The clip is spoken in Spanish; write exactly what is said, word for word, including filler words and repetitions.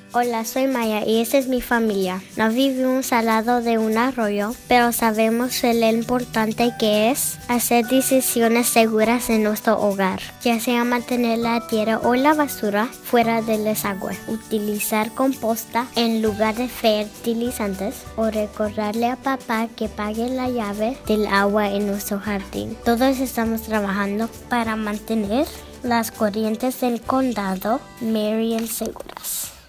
Hola, soy Maya y esta es mi familia. No vivimos al lado de un arroyo, pero sabemos lo importante que es hacer decisiones seguras en nuestro hogar, ya sea mantener la tierra o la basura fuera del desagüe, utilizar composta en lugar de fertilizantes o recordarle a papá que pague la llave del agua en nuestro jardín. Todos estamos trabajando para mantener las corrientes del condado Mariel seguras.